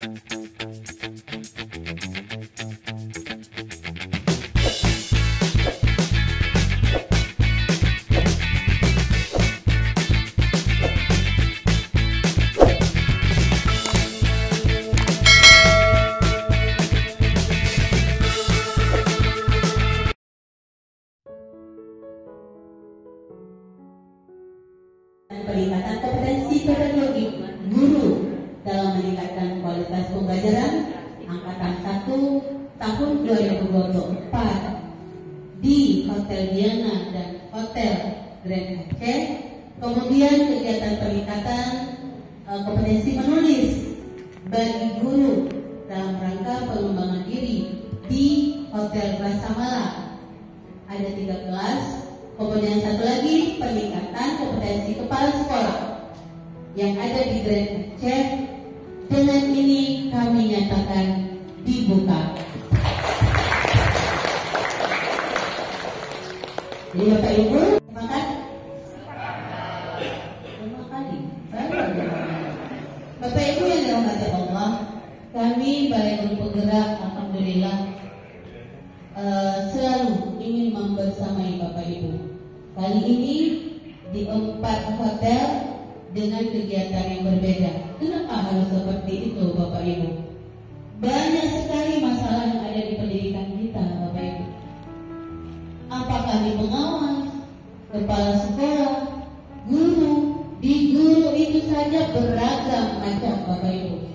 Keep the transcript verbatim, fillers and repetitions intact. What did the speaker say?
Peningkatan kompetensi pedagogik guru dalam meningkatkan kualitas pembelajaran angkatan satu tahun dua ribu dua puluh empat di Hotel Diana dan Hotel Grand Aceh. Kemudian kegiatan peningkatan uh, kompetensi menulis bagi guru dalam rangka pengembangan diri di Hotel Plaza Malang. Ada tiga kelas. Kemudian satu lagi peningkatan kompetensi kepala sekolah yang ada di Grand Aceh. Dengan ini kami nyatakan dibuka. Jadi Bapak Ibu, makan? Lima kali. Bapak Ibu yang dirahmati Allah, kami Balai Guru Penggerak alhamdulillah uh, selalu ingin membersamai Bapak Ibu. Kali ini di empat hotel dengan kegiatan yang berbeda. Kenapa harus seperti itu Bapak Ibu? Banyak sekali masalah yang ada di pendidikan kita Bapak Ibu. Apakah di pengawas, kepala sekolah, guru, di guru itu saja beragam macam Bapak Ibu.